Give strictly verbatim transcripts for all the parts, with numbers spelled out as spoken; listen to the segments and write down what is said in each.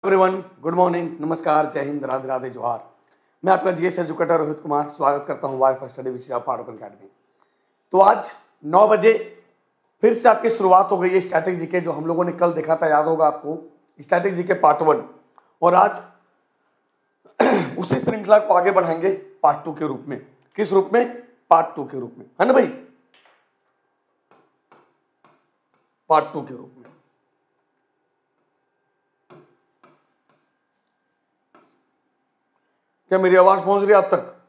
Everyone, good morning, नमस्कार, जय हिंद, राधे राधे, जोहार। मैं आपका जीएस एजुकेटर रोहित कुमार स्वागत करता हूं वाई फर्स्ट स्टडी विद पाठोपन अकेडमी। तो आज नौ बजे फिर से आपकी शुरुआत हो गई है स्टैटिक जीके, जो हम लोगों ने कल देखा था, याद होगा आपको, स्टैटिक जीके पार्ट वन। और आज उसी श्रृंखला को आगे बढ़ाएंगे पार्ट टू के रूप में। किस रूप में? पार्ट टू के रूप में, है ना भाई, पार्ट टू के रूप में। क्या मेरी आवाज पहुंच रही है आप तक?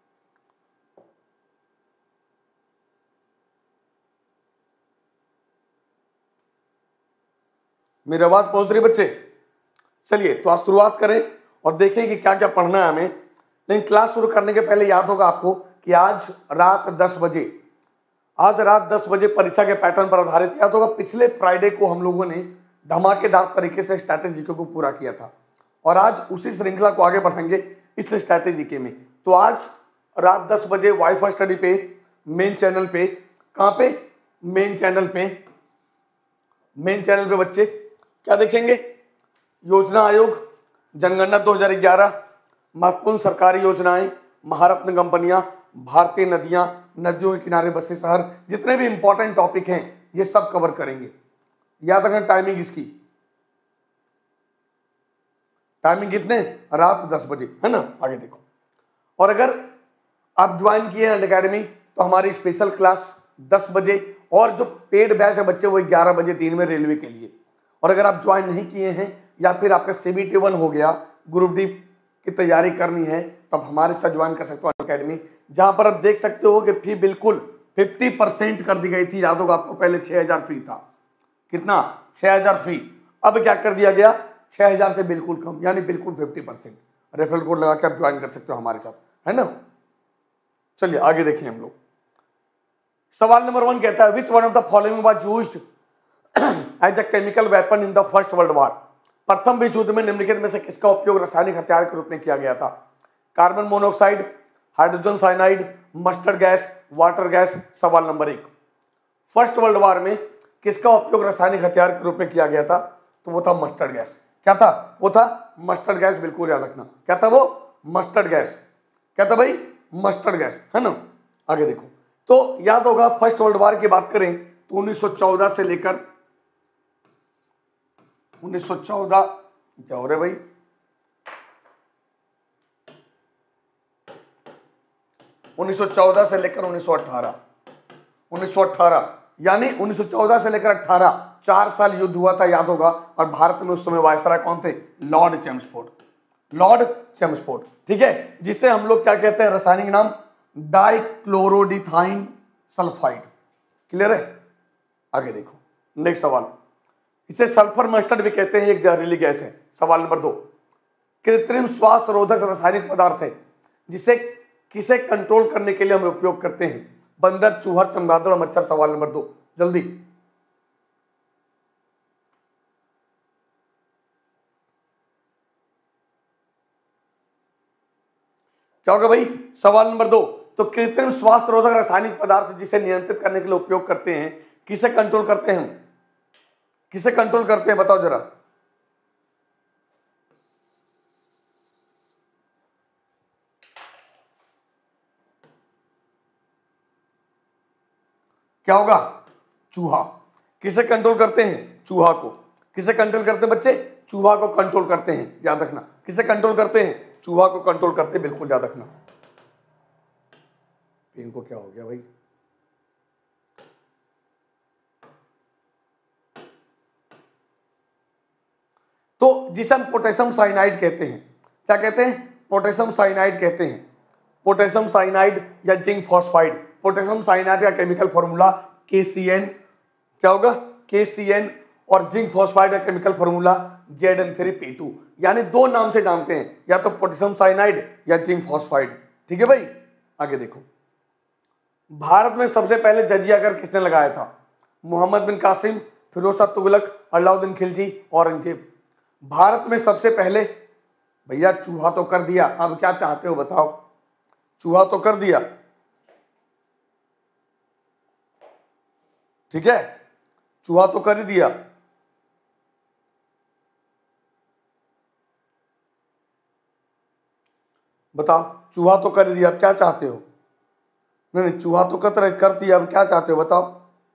मेरी आवाज पहुंच रही है बच्चे? चलिए तो आज शुरुआत करें और देखें कि क्या क्या पढ़ना है हमें। लेकिन क्लास शुरू करने के पहले याद होगा आपको कि आज रात दस बजे आज रात दस बजे परीक्षा के पैटर्न पर आधारित, याद होगा पिछले फ्राइडे को हम लोगों ने धमाकेदार तरीके से स्ट्रैटेजी को पूरा किया था और आज उसी श्रृंखला को आगे बढ़ाएंगे इस स्ट्रैटेजी के में। तो आज रात दस बजे वाई फर्स्ट स्टडी पे मेन चैनल पे, कहां पे? मेन चैनल पे मेन चैनल पे बच्चे क्या देखेंगे? योजना आयोग, जनगणना दो हज़ार ग्यारह, महत्वपूर्ण सरकारी योजनाएं, महारत्न कंपनियां, भारतीय नदियां, नदियों के किनारे बसे शहर, जितने भी इंपॉर्टेंट टॉपिक हैं ये सब कवर करेंगे। याद रखना टाइमिंग इसकी, टाइमिंग कितने? रात दस बजे, है ना। आगे देखो, और अगर आप ज्वाइन किए हैं अकेडमी तो हमारी स्पेशल क्लास दस बजे और जो पेड बैच है बच्चे वो ग्यारह बजे दिन में रेलवे के लिए। और अगर आप ज्वाइन नहीं किए हैं या फिर आपका सीबीटी वन हो गया, ग्रुप डी की तैयारी करनी है, तब हमारे साथ ज्वाइन कर सकते हो अकेडमी, जहां पर आप देख सकते हो कि फी बिल्कुल पचास परसेंट कर दी गई थी। याद होगा आपको, पहले छह हजार फी था। कितना? छह हजार फी। अब क्या कर दिया गया? छह हजार से बिल्कुल कम, यानी बिल्कुल पचास परसेंट। रेफरल कोड लगा के आप ज्वाइन कर सकते हो हमारे साथ, है ना। चलिए आगे देखिए हम लोग। सवाल नंबर वन कहता है, which one of the following was used as a chemical weapon in the first world war? प्रथम विश्व युद्ध में निम्नलिखित में से किसका उपयोग रासायनिक हथियार के रूप में किया गया था? Carbon monoxide, hydrogen cyanide, mustard gas, water gas. सवाल नंबर एक, फर्स्ट वर्ल्ड वॉर में किसका उपयोग रासायनिक हथियार के रूप में किया गया था? तो वो था मस्टर्ड गैस। क्या था? वो था मस्टर्ड गैस, बिल्कुल याद रखना। क्या था वो? Mustard gas. क्या था भाई? मस्टर्ड गैस, है ना। आगे देखो, तो याद होगा फर्स्ट वर्ल्ड वॉर की बात करें तो उन्नीस सौ चौदह से लेकर उन्नीस सौ चौदह, क्या हो रहा है भाई, उन्नीस सौ चौदह से लेकर उन्नीस सौ अठारह उन्नीस सौ अठारह यानी उन्नीस सौ चौदह से लेकर अठारह, चार साल युद्ध हुआ था, याद होगा। और भारत में उस समय वायसराय कौन थे? Lord Chelmsford. लॉर्ड चेम्सफोर्ड, ठीक है, जिसे हम लोग क्या कहते हैं? रासायनिक नाम डाइक्लोरोडिथाइन सल्फाइड। क्लियर है? आगे देखो नेक्स्ट सवाल, इसे सल्फर मस्टर्ड भी कहते हैं, एक जहरीली गैस है। सवाल नंबर दो, कृत्रिम श्वास रोधक रासायनिक पदार्थ है जिसे किसे कंट्रोल करने के लिए हम उपयोग करते हैं? बंदर, चूहर, चमगादड़ और मच्छर। सवाल नंबर दो, जल्दी। क्या होगा भाई? सवाल नंबर दो, तो कृत्रिम श्वास रोधक रासायनिक पदार्थ जिसे नियंत्रित करने के लिए उपयोग करते हैं, किसे कंट्रोल करते हैं हम? किसे कंट्रोल करते हैं बताओ जरा। क्या होगा? चूहा। किसे कंट्रोल करते हैं? चूहा को। किसे कंट्रोल करते हैं बच्चे? चूहा को कंट्रोल करते हैं, याद रखना। किसे कंट्रोल करते हैं? चूहा को कंट्रोल करते हैं, बिल्कुल याद रखना। इनको क्या हो गया भाई? तो जिसे हम पोटेशियम साइनाइड कहते हैं, क्या कहते हैं? पोटेशियम साइनाइड कहते हैं। पोटेशियम साइनाइड या जिंक फॉस्फाइड। पोटेशियम साइनाइड का chemical formula K C N, क्या होगा? K C N. और जिंक फॉस्फाइड का chemical formula Z N three P two. यानी दो नाम से जानते हैं, या तो पोटेशियम साइनाइड या जिंक फॉस्फाइड। ठीक है भाई। आगे देखो, भारत में सबसे पहले जजिया कर किसने लगाया था? मोहम्मद बिन कासिम, फिरोज शाह तुगलक, अलाउद्दीन खिलजी, औरंगजेब। भारत में सबसे पहले, भैया चूहा तो कर दिया, अब क्या चाहते हो बताओ? चूहा तो कर दिया, ठीक है, चूहा तो कर ही दिया। बताओ, चूहा तो कर दिया, अब क्या चाहते हो? नहीं नहीं, चूहा तो कतर कर दिया, अब क्या चाहते हो बताओ?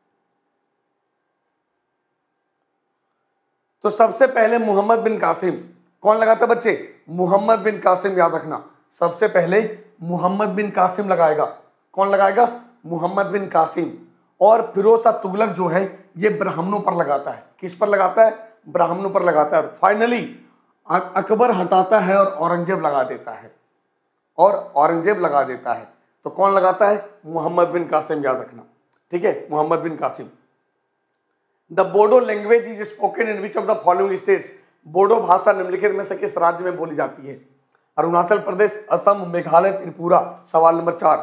तो सबसे पहले मोहम्मद बिन कासिम कौन लगाता बच्चे? मोहम्मद बिन कासिम, याद रखना, सबसे पहले मोहम्मद बिन कासिम लगाएगा। कौन लगाएगा? मोहम्मद बिन कासिम। और फिरोज शाह तुगलक जो है ये ब्राह्मणों पर लगाता है। किस पर लगाता है? ब्राह्मणों पर लगाता है। फाइनली अकबर हटाता है और औरंगजेब लगा देता है, और औरंगजेब लगा देता है। तो कौन लगाता है? मोहम्मद बिन कासिम, याद रखना, ठीक है, Muhammad bin Qasim. The Bodo language is spoken in which of the following states? Bodo भाषा निम्नलिखित में से किस राज्य में बोली जाती है? अरुणाचल प्रदेश, असम, मेघालय, त्रिपुरा। सवाल नंबर चार।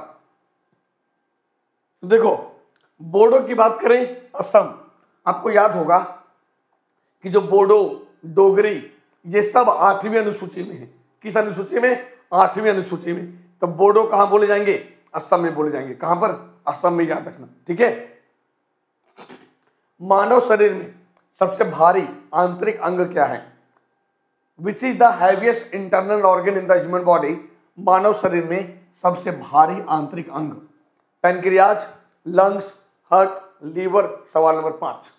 देखो, बोडो की बात करें, असम। आपको याद होगा कि जो बोडो, डोगरी, ये सब आठवीं अनुसूची में है। किस अनुसूची में? आठवीं अनुसूची में। तो बोडो कहां बोले जाएंगे? असम में बोले जाएंगे। कहां पर? असम में, याद रखना, ठीक है। मानव शरीर में सबसे भारी आंतरिक अंग क्या है? Which is the heaviest internal organ in the human body? मानव शरीर में सबसे भारी आंतरिक अंग। Pancreas, lungs, heart, liver. सवाल नंबर पांच,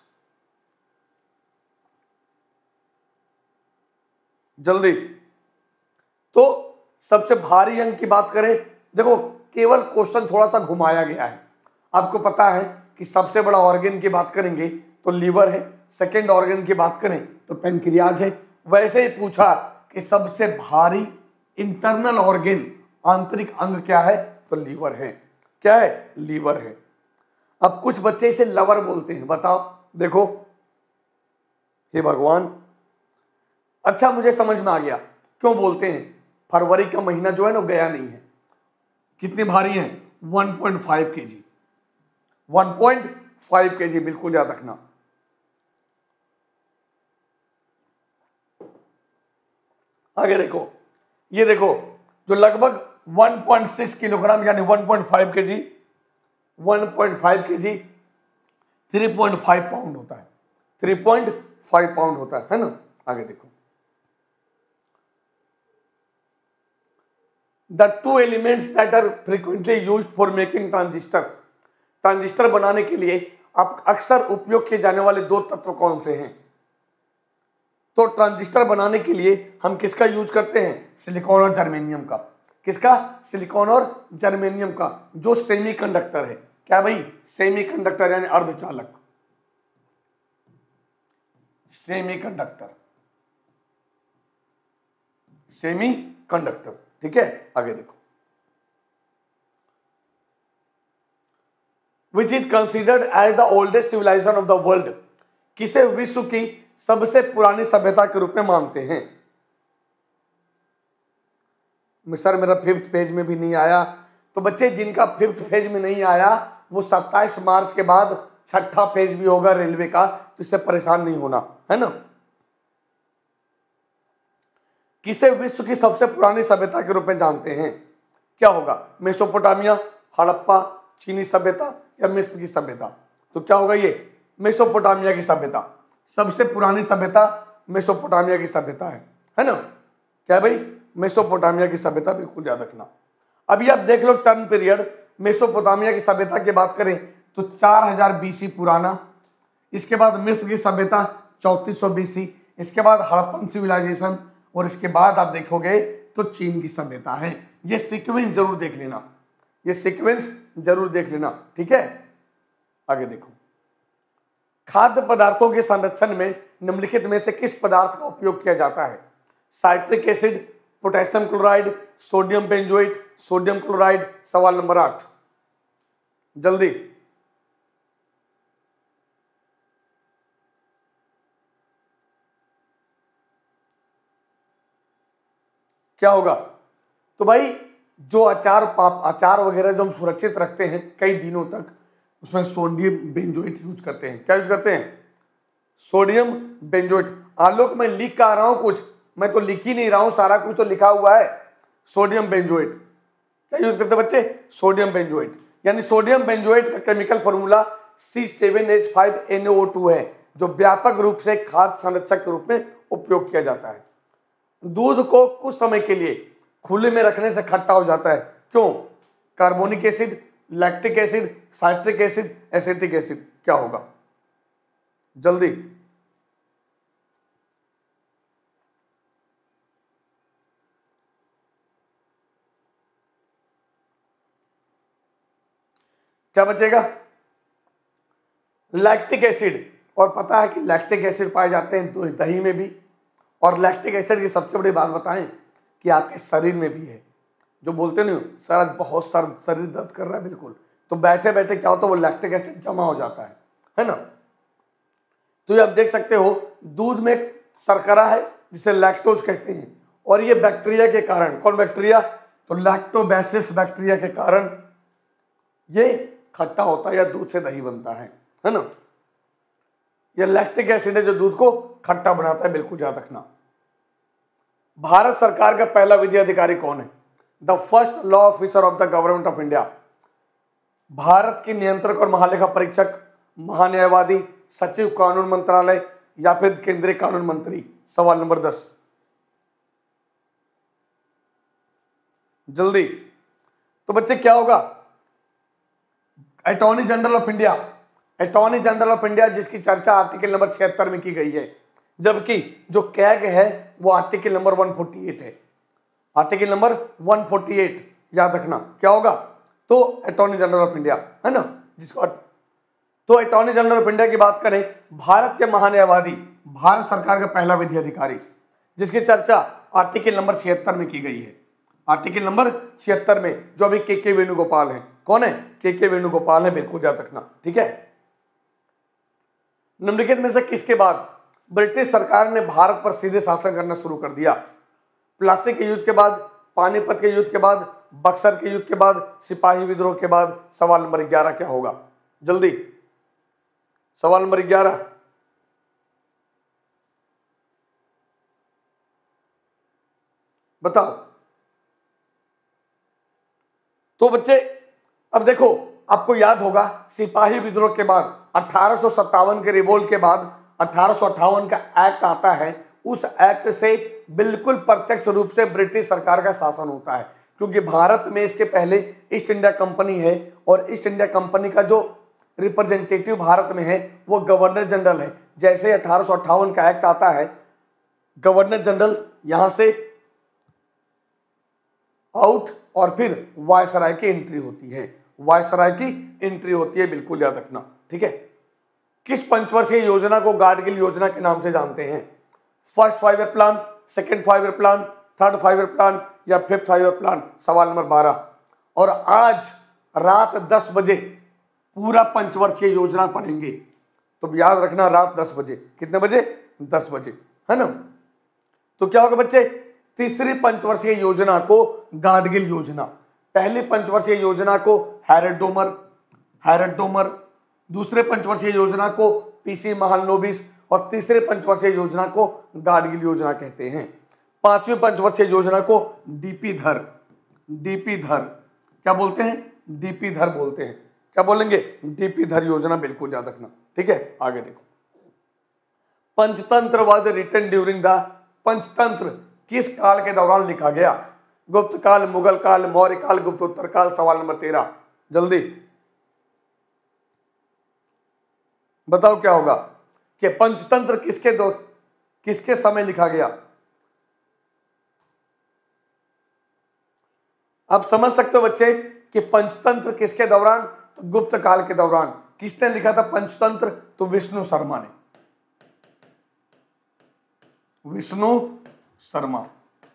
जल्दी। तो सबसे भारी अंग की बात करें, देखो केवल क्वेश्चन थोड़ा सा घुमाया गया है। आपको पता है कि सबसे बड़ा ऑर्गन की बात करेंगे तो लीवर है, सेकेंड ऑर्गन की बात करें तो पैनक्रियाज है। वैसे ही पूछा कि सबसे भारी इंटरनल ऑर्गन, आंतरिक अंग क्या है? तो लीवर है। क्या है? लीवर है। अब कुछ बच्चे इसे लवर बोलते हैं, बताओ। देखो, हे भगवान, अच्छा मुझे समझ में आ गया क्यों बोलते हैं। फरवरी का महीना जो है ना गया नहीं है। कितनी भारी है? One point five KG. One point five KG, बिल्कुल याद रखना। आगे देखो, ये देखो, जो लगभग वन पॉइंट सिक्स किलोग्राम यानी one point five KG, one point five KG three point five pound होता है। थ्री पॉइंट फाइव पाउंड होता है, है ना। आगे देखो, the two elements that are frequently used for making transistor. Transistor बनाने के लिए आप अक्सर उपयोग किए जाने वाले दो तत्व कौन से हैं? तो ट्रांजिस्टर बनाने के लिए हम किसका यूज करते हैं? सिलिकॉन और जर्मेनियम का। किसका? सिलिकॉन और जर्मेनियम का, जो सेमीकंडक्टर है। क्या भाई? सेमीकंडक्टर यानी अर्धचालक, सेमीकंडक्टर, सेमीकंडक्टर, ठीक है। आगे देखो, which is considered as the oldest civilisation of the world. किसे विश्व की सबसे पुरानी सभ्यता के रूप में मानते हैं? सर मेरा फिफ्थ पेज में भी नहीं आया। तो बच्चे जिनका फिफ्थ पेज में नहीं आया वो सत्ताईस मार्च के बाद छठा पेज भी होगा रेलवे का, तो इससे परेशान नहीं होना, है ना। किसे विश्व की सबसे पुरानी सभ्यता के रूप में जानते हैं? क्या होगा? मेसोपोटामिया, हड़प्पा, चीनी सभ्यता या मिस्र की सभ्यता? तो क्या होगा? ये मेसोपोटामिया की सभ्यता। सबसे पुरानी सभ्यता मेसोपोटामिया की सभ्यता है, है ना। क्या भाई? मेसोपोटामिया की सभ्यता, बिल्कुल याद रखना। अभी आप देख लो टर्न पीरियड, मेसोपोटामिया की सभ्यता की बात करें तो चार हजार बीसी पुराना, इसके बाद मिस्र की सभ्यता चौतीस सौ बीसी, इसके बाद हड़प्पन सिविलाइजेशन, और इसके बाद आप देखोगे तो चीन की सभ्यता है। ये सीक्वेंस जरूर देख लेना, ये सीक्वेंस जरूर देख लेना, ठीक है। आगे देखो, खाद्य पदार्थों के संरक्षण में निम्नलिखित में से किस पदार्थ का उपयोग किया जाता है? Citric acid, potassium chloride, sodium benzoate, sodium chloride. सवाल नंबर आठ, जल्दी। क्या होगा? तो भाई जो अचार पाप अचार वगैरह जो हम सुरक्षित रखते हैं कई दिनों तक, उसमें सोडियम बेंजोएट यूज करते हैं। क्या यूज करते हैं? Sodium benzoate. आलोक मैं लिख का रहा हूं कुछ, मैं तो लिख ही नहीं रहा हूं, सारा कुछ तो लिखा हुआ है। सोडियम बेंजोएट क्या यूज करते हैं बच्चे? Sodium benzoate. यानी सोडियम बेंजोएट का chemical formula C seven H five N O two है, जो व्यापक रूप से खाद्य संरक्षक के रूप में उपयोग किया जाता है। दूध को कुछ समय के लिए खुले में रखने से खट्टा हो जाता है। क्यों? Carbonic acid, lactic acid, citric acid, acetic acid. क्या होगा? जल्दी। क्या बचेगा? Lactic acid. और पता है कि लैक्टिक एसिड पाए जाते हैं दही में भी, और लैक्टिक एसिड की सबसे बड़ी बात बताएं कि आपके शरीर में भी है। जो बोलते नहीं सर आज बहुत सर शरीर दर्द कर रहा है, बिल्कुल, तो बैठे बैठे क्या होता है वो लैक्टिक एसिड जमा हो जाता है, है ना। तो ये आप देख सकते हो दूध में शर्करा है जिसे लैक्टोज कहते हैं, और ये बैक्टीरिया के कारण, कौन बैक्टीरिया? तो लैक्टोबैसिलस बैक्टीरिया के कारण ये खट्टा होता है या दूध से दही बनता है, है ना। यह लैक्टिक एसिड है जो दूध को खट्टा बनाता है, बिल्कुल याद रखना। भारत सरकार का पहला विधि अधिकारी कौन है? The first law officer of the government of India. भारत के नियंत्रक और महालेखा परीक्षक, महान्यायवादी, सचिव कानून मंत्रालय या फिर केंद्रीय कानून मंत्री। सवाल नंबर दस, जल्दी। तो बच्चे क्या होगा? Attorney general of India. Attorney general of India जिसकी चर्चा आर्टिकल नंबर छिहत्तर में की गई है, जबकि जो कैग है वो आर्टिकल नंबर एक सौ अड़तालीस है। आर्टिकल नंबर एक सौ अड़तालीस याद रखना। क्या होगा? तो अटॉर्नी जनरल ऑफ इंडिया, है ना, जिसको तो अटॉर्नी जनरल ऑफ इंडिया की बात करें, भारत के महान्यायवादी, भारत सरकार का पहला विधि अधिकारी, जिसकी चर्चा आर्टिकल नंबर छिहत्तर में की गई है। आर्टिकल नंबर छिहत्तर में जो अभी के के वेणुगोपाल है। कौन है? के के वेणुगोपाल है, बिल्कुल याद रखना, ठीक है। निम्नलिखित में से किसके बाद ब्रिटिश सरकार ने भारत पर सीधे शासन करना शुरू कर दिया? प्लासी के युद्ध के बाद, पानीपत के युद्ध के बाद, बक्सर के युद्ध के बाद, सिपाही विद्रोह के बाद। सवाल नंबर ग्यारह क्या होगा? जल्दी, सवाल नंबर ग्यारह। बताओ। तो बच्चे अब देखो, आपको याद होगा सिपाही विद्रोह के बाद अठारह सौ सत्तावन के रिवोल्ट के बाद अठारह सौ अट्ठावन का एक्ट आता है। उस एक्ट से बिल्कुल प्रत्यक्ष रूप से ब्रिटिश सरकार का शासन होता है, क्योंकि भारत में इसके पहले ईस्ट इंडिया कंपनी है, और ईस्ट इंडिया कंपनी का जो रिप्रेजेंटेटिव भारत में है वो गवर्नर जनरल है। जैसे अठारह सौ अट्ठावन का एक्ट आता है, गवर्नर जनरल यहां से आउट, और फिर वायसराय की एंट्री होती है। वायसराय की एंट्री होती है, बिल्कुल याद रखना, ठीक है। किस पंचवर्षीय योजना को गाडगिल योजना के नाम से जानते हैं? First five year plan, second five year plan, third five year plan या फिफ्थ फाइव ईयर प्लान। सवाल नंबर बारह। और आज रात दस बजे पूरा पंचवर्षीय योजना पढ़ेंगे, तो याद रखना रात दस बजे। कितने बजे? दस बजे, है ना। तो क्या होगा बच्चे? तीसरी पंचवर्षीय योजना को गाडगिल योजना, पहली पंचवर्षीय योजना को हैरड डोमर हैरड डोमर दूसरे पंचवर्षीय योजना को पीसी महालनोबिस, और तीसरे पंचवर्षीय योजना को गाडगिल योजना कहते हैं। पांचवी पंचवर्षीय योजना को डीपी धर डीपी धर क्या बोलते हैं? डीपी धर बोलते हैं। क्या बोलेंगे? डीपी धर योजना, बिल्कुल याद रखना, ठीक है। आगे देखो, Panchatantra was written during the Panchatantra किस काल के दौरान लिखा गया? गुप्त काल, मुगल काल, मौर्य काल, गुप्तोत्तर काल। सवाल नंबर तेरह, जल्दी बताओ क्या होगा कि पंचतंत्र किसके दो किसके समय लिखा गया? आप समझ सकते हो बच्चे कि पंचतंत्र किसके दौरान? तो गुप्त काल के दौरान। किसने लिखा था पंचतंत्र? तो विष्णु शर्मा ने, विष्णु शर्मा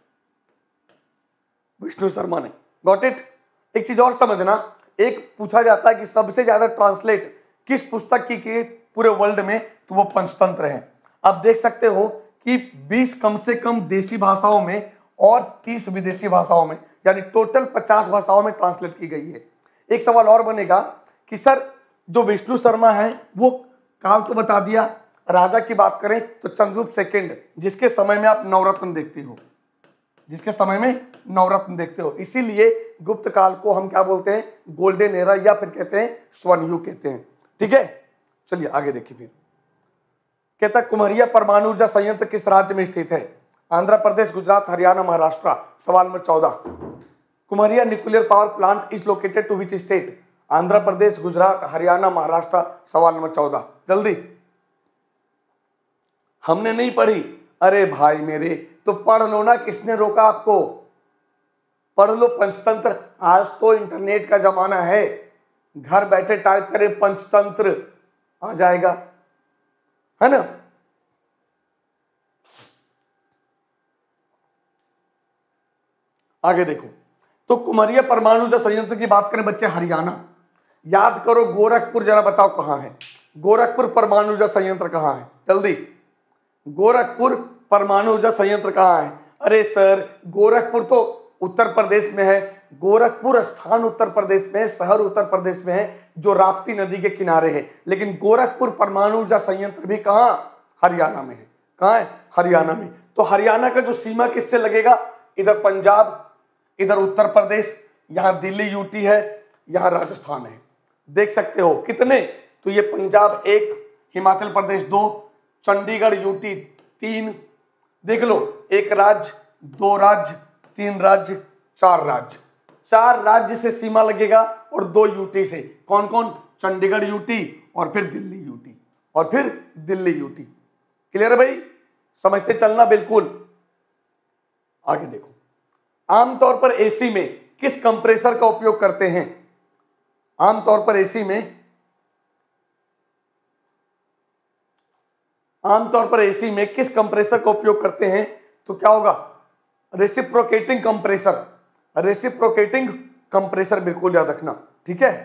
विष्णु शर्मा ने। Got it? एक चीज और समझना, एक पूछा जाता है कि सबसे ज्यादा ट्रांसलेट किस पुस्तक की की पूरे वर्ल्ड में, तो वो पंचतंत्र है। आप देख सकते हो कि बीस कम से कम देसी भाषाओं में और तीस विदेशी भाषाओं में, यानी टोटल पचास भाषाओं में ट्रांसलेट की गई है। एक सवाल और बनेगा कि सर जो विष्णु शर्मा है वो काल तो बता दिया, राजा की बात करें तो चंद्रगुप्त सेकंड, जिसके समय में आप नवरत्न देखते हो जिसके समय में नवरत्न देखते हो इसीलिए गुप्त काल को हम क्या बोलते हैं? गोल्डन एरा, या फिर कहते हैं स्वर्ण युग कहते हैं, ठीक है। चलिए आगे देखिए। फिर कहता कुम्हरिया परमाणु ऊर्जा संयंत्र किस राज्य में स्थित है? आंध्र प्रदेश, गुजरात, हरियाणा, महाराष्ट्र। सवाल नंबर चौदह, कुमरिया nuclear power plant is located to which state? Andhra Pradesh, Gujarat, Haryana, Maharashtra. सवाल नंबर चौदह, जल्दी। हमने नहीं पढ़ी? अरे भाई मेरे, तो पढ़ लो ना, किसने रोका आपको? पढ़ लो पंचतंत्र। आज तो इंटरनेट का जमाना है, घर बैठे टाइप करें पंचतंत्र, आ जाएगा, है ना। आगे देखो, तो कुमरिया परमाणु ऊर्जा संयंत्र की बात करें बच्चे, हरियाणा। याद करो, गोरखपुर जरा बताओ कहां है? गोरखपुर परमाणु ऊर्जा संयंत्र कहां है? जल्दी, गोरखपुर परमाणु ऊर्जा संयंत्र कहां है? अरे सर, गोरखपुर तो उत्तर प्रदेश में है, गोरखपुर स्थान उत्तर प्रदेश में है, शहर उत्तर प्रदेश में है, जो राप्ती नदी के किनारे है। लेकिन गोरखपुर परमाणु ऊर्जा संयंत्र भी कहां? हरियाणा में है। कहां है? हरियाणा में। तो हरियाणा का जो सीमा किससे लगेगा? इधर पंजाब, इधर उत्तर प्रदेश, यहां दिल्ली यूटी है, यहां राजस्थान है। देख सकते हो कितने, तो ये पंजाब एक, हिमाचल प्रदेश दो, चंडीगढ़ यूटी तीन, देख लो, एक राज्य, दो राज्य, तीन राज्य, चार राज्य। चार राज्य से सीमा लगेगा और दो यूटी से। कौन कौन? चंडीगढ़ यूटी और फिर दिल्ली यूटी और फिर दिल्ली यूटी। क्लियर है भाई? समझते चलना बिल्कुल। आगे देखो, आमतौर पर एसी में किस कंप्रेसर का उपयोग करते हैं? आमतौर पर एसी में आमतौर पर एसी में किस कंप्रेसर का उपयोग करते हैं? तो क्या होगा? Reciprocating compressor. रेसिप्रोकेटिंग कंप्रेसर बिल्कुल याद रखना, ठीक है।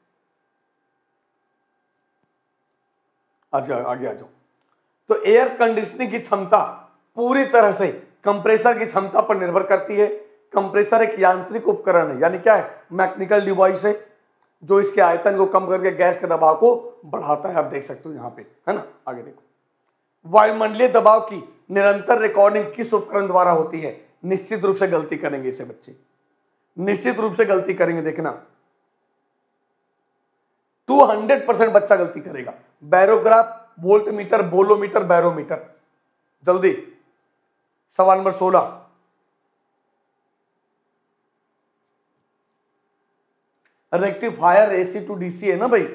आगे आगे आ जाओ। तो एयर कंडीशनिंग की क्षमता पूरी तरह से कंप्रेसर की क्षमता पर निर्भर करती है। कंप्रेसर एक यांत्रिक उपकरण है, यानी क्या है? मैकेनिकल डिवाइस है, जो इसके आयतन को कम करके गैस के दबाव को बढ़ाता है। आप देख सकते हो यहाँ पे, है ना। आगे देखो, वायुमंडलीय दबाव की निरंतर रिकॉर्डिंग किस उपकरण द्वारा होती है? निश्चित रूप से गलती करेंगे इसे बच्चे, निश्चित रूप से गलती करेंगे, देखना दो सौ परसेंट बच्चा गलती करेगा। Barograph, voltmeter, bolometer, barometer. जल्दी, सवाल नंबर सोलह, रेक्टिफायर एसी टू डीसी है ना भाई।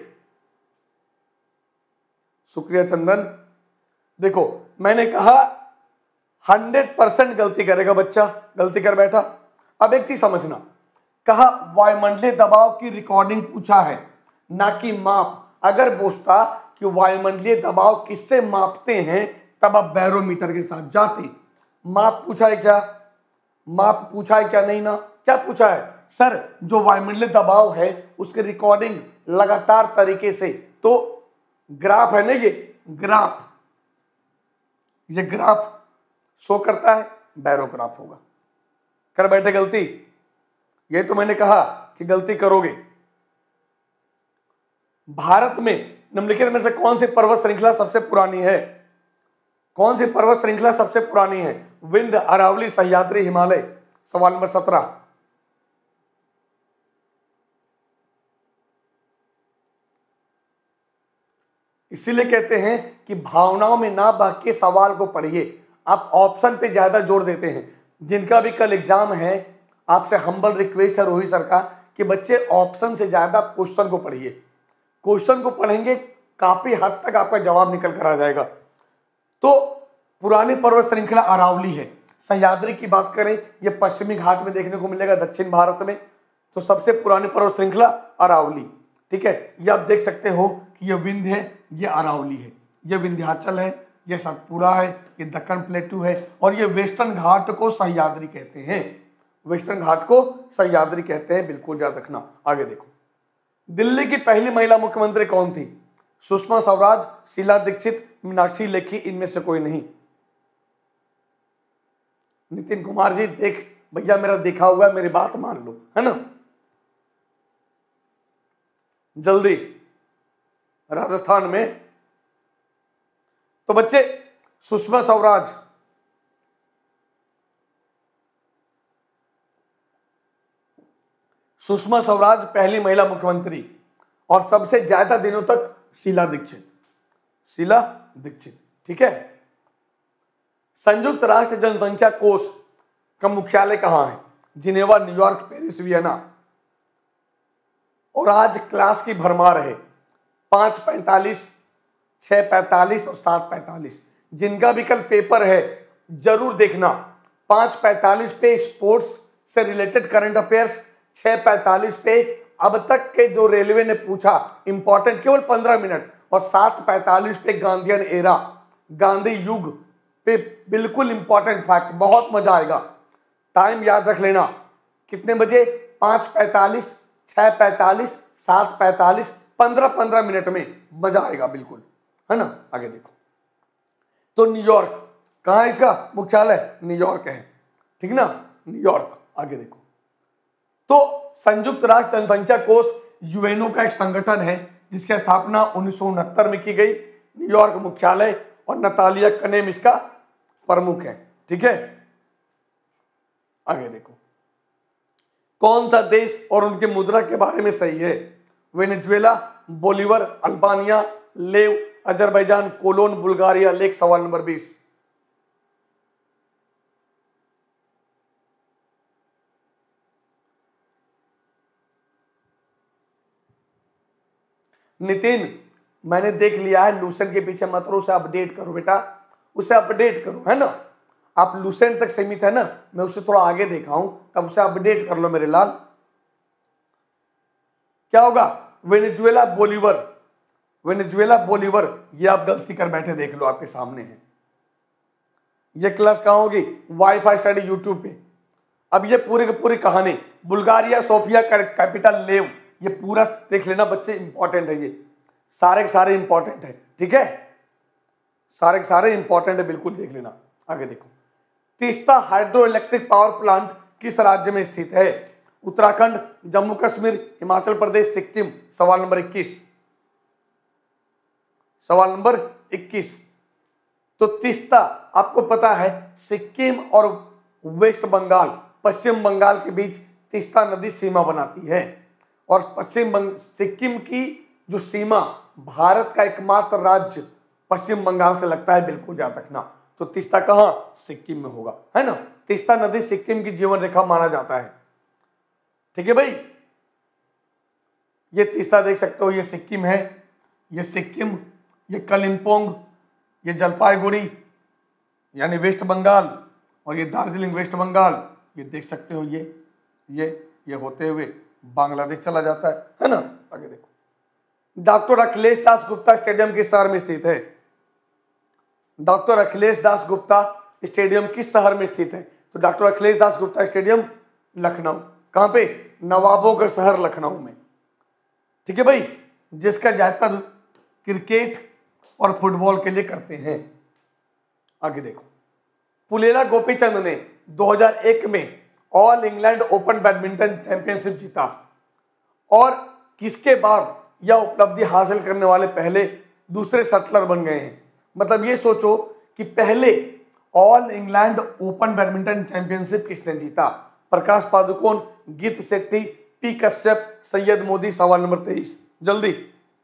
शुक्रिया चंदन। देखो, मैंने कहा हंड्रेड परसेंट गलती करेगा बच्चा, गलती कर बैठा। अब एक चीज समझना, कहा वायुमंडलीय दबाव की रिकॉर्डिंग पूछा है, ना कि माप। अगर पूछता कि वायुमंडलीय दबाव किससे मापते हैं, तब आप बैरोमीटर के साथ जाते। माप पूछा है क्या? माप पूछा है क्या? नहीं ना। क्या पूछा है? सर, जो वायुमंडलीय दबाव है उसकी रिकॉर्डिंग लगातार तरीके से, तो ग्राफ है ना, ये ग्राफ, ये ग्राफ शो करता है, बैरोग्राफ होगा। कर बैठे गलती, ये तो मैंने कहा कि गलती करोगे। भारत में निम्नलिखित में से कौन सी पर्वत श्रृंखला सबसे पुरानी है? कौन सी पर्वत श्रृंखला सबसे पुरानी है? विंध्य, अरावली, सह्याद्री, हिमालय। सवाल नंबर सत्रह, इसीलिए कहते हैं कि भावनाओं में ना बह के सवाल को पढ़िए। आप ऑप्शन पे ज्यादा जोर देते हैं। जिनका भी कल एग्जाम है, आपसे हम्बल रिक्वेस्ट है रोहित सर का कि बच्चे ऑप्शन से ज्यादा क्वेश्चन को पढ़िए। क्वेश्चन को पढ़ेंगे, काफी हद तक आपका जवाब निकल कर आ जाएगा। तो पुरानी पर्वत श्रृंखला अरावली है। सह्याद्री की बात करें, ये पश्चिमी घाट में देखने को मिलेगा दक्षिण भारत में। तो सबसे पुरानी पर्वत श्रृंखला अरावली, ठीक है। ये आप देख सकते हो कि ये विंध्य है, ये अरावली है, ये विंध्याचल है, ये सतपुड़ा है, ये दक्कन प्लेटू है, और ये वेस्टर्न घाट को सह्याद्री कहते हैं। वेस्टर्न घाट को सह्याद्री कहते हैं, बिल्कुल याद रखना। आगे देखो, दिल्ली की पहली महिला मुख्यमंत्री कौन थी? सुषमा स्वराज, शीला दीक्षित, मीनाक्षी लेखी, इनमें से कोई नहीं। नितिन कुमार जी, देख भैया मेरा देखा हुआ है, मेरी बात मान लो, है ना। जल्दी, राजस्थान में तो बच्चे सुषमा स्वराज, सुषमा स्वराज पहली महिला मुख्यमंत्री, और सबसे ज्यादा दिनों तक शीला दीक्षित, शीला दीक्षित, ठीक है। संयुक्त राष्ट्र जनसंख्या कोष का मुख्यालय कहाँ है? Geneva, New York, Paris, Vienna. और आज क्लास की भरमार है, पांच पैंतालीस, छह पैंतालीस और सात पैंतालीस। जिनका भी कल पेपर है जरूर देखना। पांच पैंतालीस पे स्पोर्ट्स से रिलेटेड करंट अफेयर्स, छह पैंतालीस पे अब तक के जो रेलवे ने पूछा इंपॉर्टेंट, केवल पंद्रह मिनट, और सात पैंतालीस पे गांधीयन एरा, गांधी युग पे बिल्कुल इंपॉर्टेंट फैक्ट, बहुत मजा आएगा। टाइम याद रख लेना, कितने बजे? पांच पैंतालीस, छह पैंतालीस, सात पैंतालीस, पंद्रह पंद्रह मिनट में मजा आएगा बिल्कुल, है ना। आगे देखो, तो न्यूयॉर्क कहाँ है इसका मुख्यालय? न्यूयॉर्क है, ठीक ना, न्यूयॉर्क। आगे देखो, तो संयुक्त राष्ट्र जनसंख्या कोष यूएनओ का एक संगठन है जिसकी स्थापना उन्नीस सौ उनहत्तर में की गई। न्यूयॉर्क मुख्यालय और नतालिया कनेम इसका प्रमुख है, ठीक है। आगे देखो, कौन सा देश और उनके मुद्रा के बारे में सही है? Venezuela, bolivar, Albania, lev, Azerbaijan, colon, Bulgaria, lek. सवाल नंबर बीस। नितिन, मैंने देख लिया है, लूसेंट के पीछे मत रहो, उसे अपडेट करो बेटा, उसे अपडेट करो, है ना। आप लूसेंट तक सीमित है ना, मैं उससे थोड़ा आगे देखा हूं, तब उसे अपडेट कर लो मेरे लाल। क्या होगा? Venezuela, bolivar, Venezuela, bolivar. ये आप गलती कर बैठे, देख लो आपके सामने है। ये क्लास कहाँ होगी? वाईफाई स्टडी यूट्यूब पे। अब ये पूरी की पूरी कहानी, बुल्गारिया, सोफिया कैपिटल, लेव, ये पूरा देख लेना बच्चे, इंपॉर्टेंट है, ये सारे के सारे इंपॉर्टेंट है, ठीक है, सारे के सारे इंपॉर्टेंट है, बिल्कुल देख लेना। आगे देखो, Teesta hydroelectric power plant किस राज्य में स्थित है? उत्तराखंड, जम्मू कश्मीर, हिमाचल प्रदेश, सिक्किम। सवाल नंबर इक्कीस। सवाल नंबर इक्कीस। तो तीस्ता आपको पता है सिक्किम और वेस्ट बंगाल, पश्चिम बंगाल के बीच तीस्ता नदी सीमा बनाती है, और पश्चिम बंग सिक्किम की जो सीमा भारत का एकमात्र राज्य पश्चिम बंगाल से लगता है, बिल्कुल याद रखना। तो तीस्ता कहां? सिक्किम में होगा, है ना। तीस्ता नदी सिक्किम की जीवन रेखा माना जाता है, ठीक है भाई। ये तीस्ता देख सकते हो, ये सिक्किम है, ये सिक्किम, ये कलिम्पोंग, ये जलपाईगुड़ी यानी वेस्ट बंगाल, और ये दार्जिलिंग वेस्ट बंगाल। ये देख सकते हो, ये ये ये होते हुए बांग्लादेश चला जाता है, है ना। आगे देखो, डॉक्टर अखिलेश दास गुप्ता स्टेडियम किस शहर में स्थित है? डॉक्टर अखिलेश दास गुप्ता स्टेडियम किस शहर में स्थित है? तो डॉक्टर अखिलेश दास गुप्ता स्टेडियम लखनऊ। कहां पे? नवाबों का शहर लखनऊ में, ठीक है भाई, जिसका ज्यादातर क्रिकेट और फुटबॉल के लिए करते हैं। आगे देखो, पुलेला गोपीचंद ने दो हज़ार एक में all England open badminton championship जीता, और किसके बाद यह उपलब्धि हासिल करने वाले पहले दूसरे शटलर बन गए हैं? मतलब ये सोचो कि पहले all England open badminton championship किसने जीता? प्रकाश पादुकोण, गीत शेट्टी, पी कश्यप, सैयद मोदी। सवाल नंबर तेईस, जल्दी।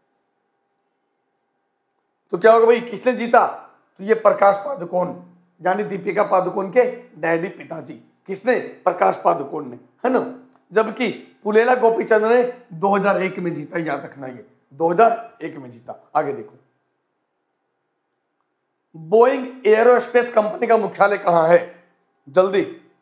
तो क्या होगा भाई, किसने जीता? तो ये प्रकाश पादुकोण, यानी दीपिका पादुकोण के डैडी, पिताजी। किसने? प्रकाश पादुकोण ने, है ना। जबकि पुलेला गोपीचंद ने दो हज़ार एक में जीता, याद रखना, ये दो हज़ार एक में जीता। आगे देखो, बोइंग एरोस्पेस कंपनी का मुख्यालय कहां है? जल्दी।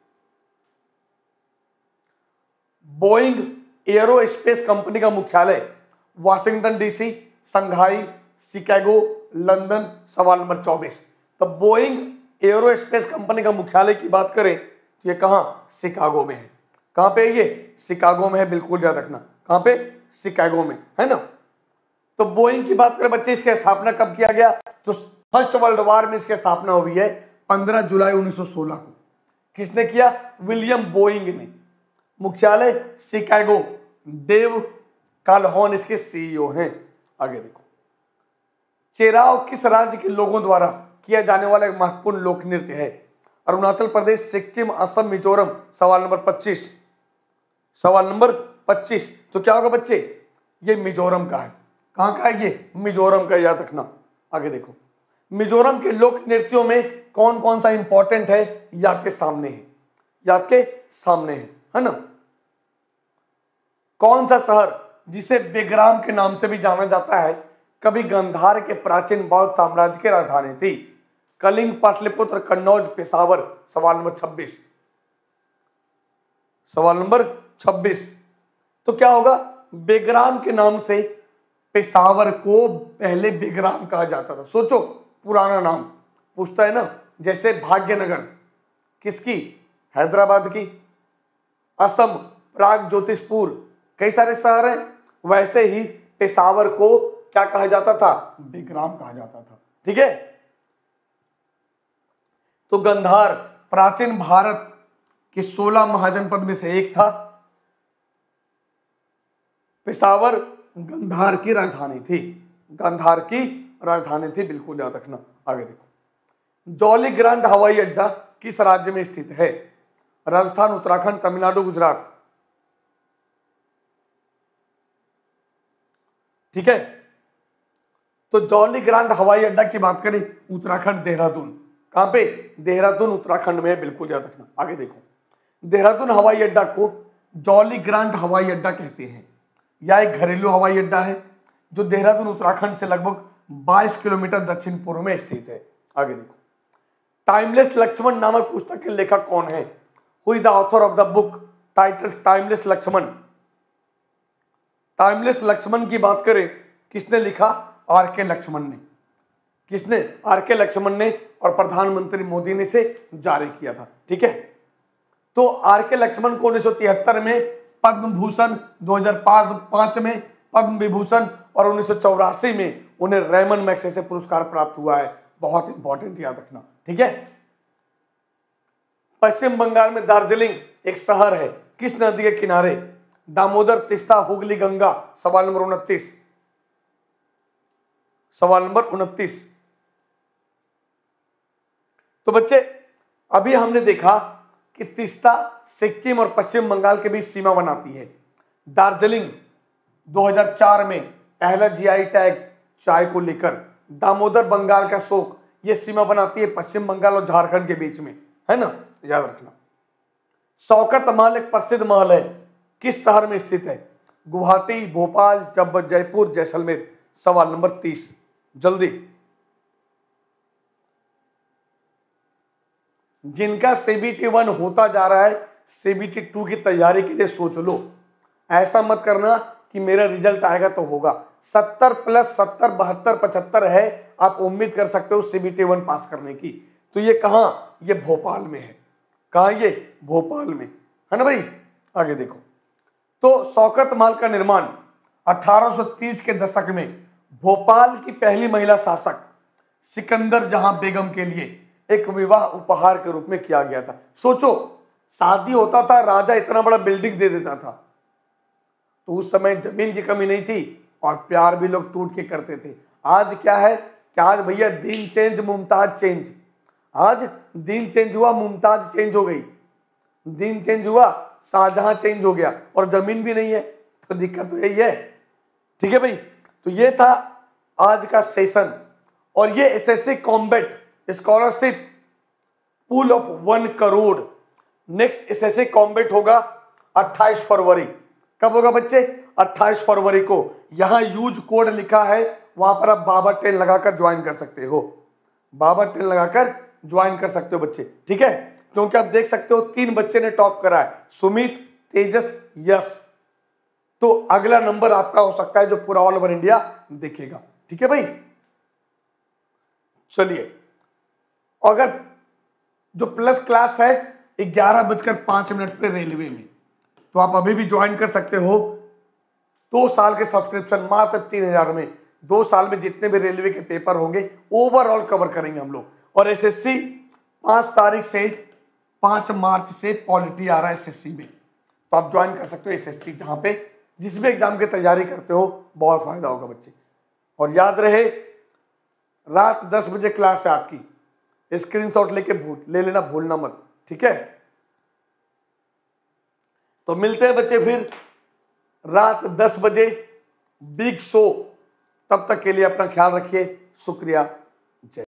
बोइंग एरोस्पेस कंपनी का मुख्यालय Washington DC, Shanghai, Chicago, London. सवाल नंबर चौबीस। तो बोइंग एरोस्पेस कंपनी का मुख्यालय की बात करें तो ये कहां? शिकागो में है। कहां पे है ये? शिकागो में है, बिल्कुल याद रखना। कहां पे? शिकागो में, है ना। तो बोइंग की बात करें बच्चे, इसकी स्थापना कब किया गया? तो फर्स्ट वर्ल्ड वॉर में इसकी स्थापना हुई है पंद्रह जुलाई उन्नीस सौ सोलह को। किसने किया? विलियम बोइंग ने। मुख्यालय शिकागो, डेव काल्होन इसके सीईओ हैं। आगे देखो, चेराव किस राज्य के लोगों द्वारा किया जाने वाला एक महत्वपूर्ण लोक नृत्य है? अरुणाचल प्रदेश, सिक्किम, असम, मिजोरम। सवाल नंबर पच्चीस। सवाल नंबर पच्चीस। तो क्या होगा बच्चे? ये मिजोरम का है। कहां का है ये? मिजोरम का, याद रखना। आगे देखो, मिजोरम के लोक नृत्यों में कौन कौन सा इंपॉर्टेंट है ये आपके सामने है, ये आपके सामने है, है ना। कौन सा शहर जिसे बेग्राम के नाम से भी जाना जाता है कभी गांधार के प्राचीन बौद्ध साम्राज्य की राजधानी थी? कलिंग, पाटलिपुत्र, कन्नौज, पेशावर। सवाल नंबर छब्बीस, सवाल नंबर छब्बीस। तो क्या होगा, बेग्राम के नाम से पेशावर को पहले बेग्राम कहा जाता था। सोचो, पुराना नाम पूछता है ना, जैसे भाग्यनगर किसकी, हैदराबाद की, असम, प्राग ज्योतिषपुर, कई सारे शहर हैं, वैसे ही पेशावर को क्या कहा जाता था, बेग्राम कहा जाता था। ठीक है, तो गांधार प्राचीन भारत के सोलह महाजनपद में से एक था। पेशावर गांधार की राजधानी थी, गांधार की राजधानी थी, बिल्कुल याद रखना। आगे देखो, जौली ग्रांट हवाई अड्डा किस राज्य में स्थित है? राजस्थान, उत्तराखंड, तमिलनाडु, गुजरात। ठीक है, तो जौली ग्रांट हवाई अड्डा की बात करें, उत्तराखंड, देहरादून। कहां पे? देहरादून, उत्तराखंड में, बिल्कुल याद रखना। आगे देखो, देहरादून हवाई अड्डा को जौली ग्रांट हवाई अड्डा कहते हैं। यह एक घरेलू हवाई अड्डा है जो देहरादून, उत्तराखंड से लगभग बाईस किलोमीटर दक्षिण पूर्व में स्थित है। आगे देखो, टाइमलेस लक्ष्मण नामक पुस्तक के लेखक कौन है? Who is the author of the book title timeless Laxman? Timeless Laxman की बात करें, किसने लिखा? आर के लक्ष्मण ने। किसने? आर के लक्ष्मण ने, और प्रधानमंत्री मोदी ने इसे जारी किया था। ठीक है, तो आर के लक्ष्मण को उन्नीस सौ तिहत्तर में पद्म भूषण, दो हज़ार पाँच में पद्म विभूषण और उन्नीस सौ चौरासी में उन्हें रेमन मैग्सेसे पुरस्कार प्राप्त हुआ है। बहुत इंपॉर्टेंट, याद रखना। ठीक है, पश्चिम बंगाल में दार्जिलिंग एक शहर है, किस नदी के किनारे? दामोदर, तिस्ता, हुगली, गंगा। सवाल नंबर उनतीस, सवाल नंबर उनतीस। तो बच्चे, अभी हमने देखा कि तिस्ता सिक्किम और पश्चिम बंगाल के बीच सीमा बनाती है। दार्जिलिंग दो हज़ार चार में पहला जीआई टैग चाय को लेकर। दामोदर, बंगाल का शोक, ये सीमा बनाती है पश्चिम बंगाल और झारखंड के बीच में, है ना, याद रखना। शौकत महल एक प्रसिद्ध महल है, किस शहर में स्थित है? गुवाहाटी, भोपाल, जब जयपुर, जैसलमेर। सवाल नंबर तीस, जल्दी। जिनका सीबीटी वन होता जा रहा है, सीबीटी टू की तैयारी के लिए सोच लो। ऐसा मत करना कि मेरा रिजल्ट आएगा तो होगा। सत्तर प्लस सत्तर, बहत्तर, पचहत्तर है, आप उम्मीद कर सकते हो सीबीटी वन पास करने की। तो ये कहाँ? ये भोपाल में है। कहाँ? ये भोपाल में, है ना भाई। आगे देखो, तो शौकत महल का निर्माण अठारह सौ तीस के दशक में भोपाल की पहली महिला शासक सिकंदर जहां बेगम के लिए एक विवाह उपहार के रूप में किया गया था। सोचो, शादी होता था, राजा इतना बड़ा बिल्डिंग दे देता था, तो उस समय जमीन की कमी नहीं थी और प्यार भी लोग टूट के करते थे। आज क्या है कि आज भैया दिन चेंज, मुमताज चेंज। आज दिन चेंज हुआ, मुमताज चेंज हो गई। दिन चेंज हुआ, शाहजहां चेंज हो गया, और जमीन भी नहीं है, तो दिक्कत तो यही है। ठीक है भाई, तो ये था आज का सेशन। और ये SSC combat scholarship pool of one crore next SSC combat होगा अट्ठाईस फरवरी। कब होगा बच्चे? अट्ठाईस फरवरी को। यहां यूज कोड लिखा है, वहां पर आप बाबा टेन लगाकर ज्वाइन कर सकते हो। बाबा टेन लगाकर ज्वाइन कर सकते हो बच्चे। ठीक है, क्योंकि आप देख सकते हो तीन बच्चे ने टॉप करा है, सुमित, तेजस, यश। तो अगला नंबर आपका हो सकता है जो पूरा ऑल ओवर इंडिया देखेगा। ठीक है भाई, चलिए। अगर जो प्लस क्लास है ग्यारह बजकर पांच मिनट पे रेलवे में, तो आप अभी भी ज्वाइन कर सकते हो। दो साल के सब्सक्रिप्शन मात्र तीन हजार में, दो साल में जितने भी रेलवे के पेपर होंगे ओवरऑल कवर करेंगे हम लोग। और एसएससी पांच तारीख से पांच मार्च से पॉलिटी आ रहा है एसएससी में, तो आप ज्वाइन कर सकते हो एसएससी, जहां पे जिस भी एग्जाम की तैयारी करते हो बहुत फायदा होगा बच्चे। और याद रहे, रात दस बजे क्लास है आपकी, स्क्रीनशॉट लेके भूल ले लेना, भूलना मत। ठीक है, तो मिलते हैं बच्चे फिर रात दस बजे बिग शो। तब तक के लिए अपना ख्याल रखिए। शुक्रिया। जय